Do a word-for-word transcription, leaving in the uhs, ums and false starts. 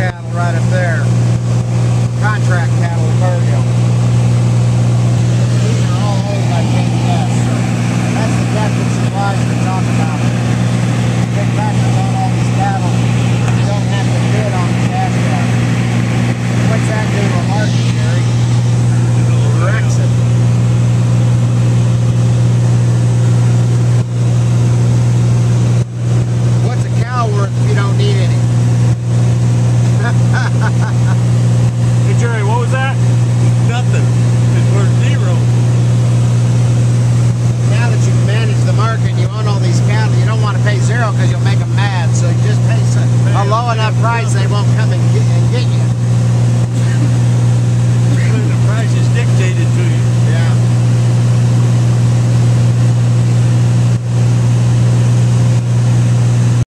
cattle right up there. Contract cattle in Burgill. These are all owned by J B S, so that's the depth of supplies we're talking about. Big factors on all these cattle. You don't have to bid on the cash cow. What's that do to a market, Jerry? Corrects it. What's a cow worth if you don't need any? Hey Jerry, what was that? Nothing. It's worth zero. Now that you've managed the market and you own all these cattle, you don't want to pay zero because you'll make them mad. So you just pay a low enough price they won't come and get